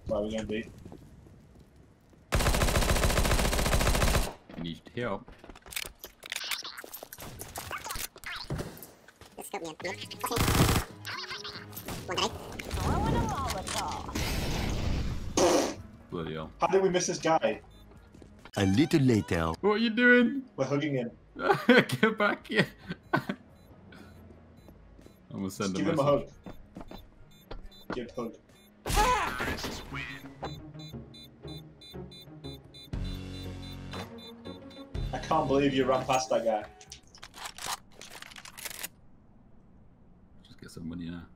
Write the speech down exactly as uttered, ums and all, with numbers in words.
Where are we going to be? Need help. Bloody hell. How did we miss this guy? A little later. What are you doing? We're hugging him. Get back here. I'm gonna send Just a give message. him a hug. Give a hug. I can't believe you ran past that guy. Just get some money now.